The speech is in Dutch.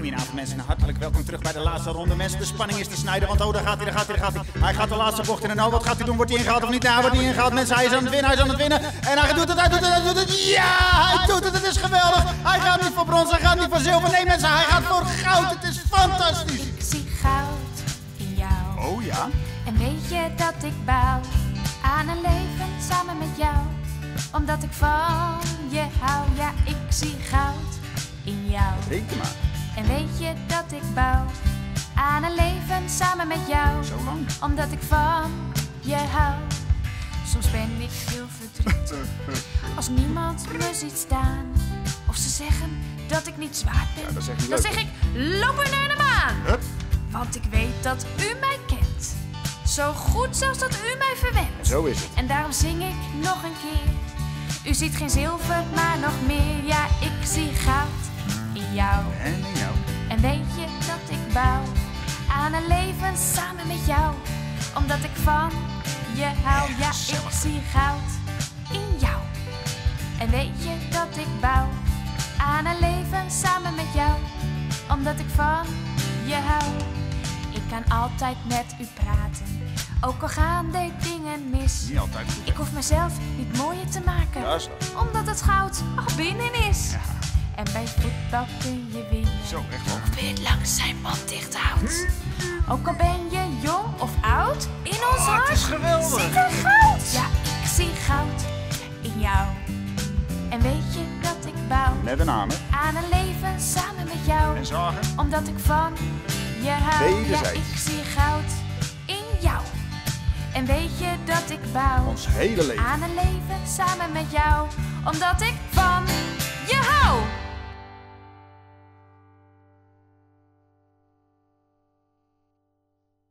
Goedenavond mensen, hartelijk welkom terug bij de laatste ronde. Mensen, de spanning is te snijden, want oh, daar gaat hij. Hij gaat de laatste bocht in en nou, wat gaat hij doen? Wordt hij ingehaald of niet? Nou, hij wordt niet ingehaald. Mensen, hij is aan het winnen. En hij doet het. Ja, hij doet het. Het is geweldig. Hij gaat niet voor brons, hij gaat niet voor zilver. Nee mensen, hij gaat voor goud. Het is fantastisch. Ik zie goud in jou. Oh ja? En weet je dat ik bouw aan een leven samen met jou? Omdat ik van je hou, ja, ik zie goud in jou. Reken maar. En weet je dat ik bouw aan een leven samen met jou? Zo lang? Omdat ik van je hou. Soms ben ik heel verdrietig als niemand me ziet staan. Of ze zeggen dat ik niet zwaard ben. Ja, dat zeg je dan leuk. zeg ik, loop er naar de maan. Hup. Want ik weet dat u mij kent. Zo goed zelfs dat u mij verwendt. Zo is het. En daarom zing ik nog een keer. U ziet geen zilver, maar nog meer. Ja, ik zie goud in jou. En in jou. En weet je dat ik bouw aan een leven samen met jou? Omdat ik van je hou. Ja, ik zie goud in jou. En weet je dat ik bouw aan een leven samen met jou? Omdat ik van je hou. Ik kan altijd met u praten, ook al gaan de dingen mis. Niet altijd goed. Ik hoef mezelf niet mooier te maken, Ja, is dat. omdat het goud al binnen is. Ja. En bij voetbal kun je winnen, Zo, echt wel. of weer langs zijn mond dicht houdt. Ook al ben je jong of oud, in ons hart het is geweldig. zit er goud. Ja, ik zie goud in jou. En weet je dat ik bouw Net een naam, hè? aan een leven samen met jou? En zagen. Omdat ik van je hou. Ja, Wederzijds. ik zie goud in jou. En weet je dat ik bouw Ons hele leven. aan een leven samen met jou? Omdat ik van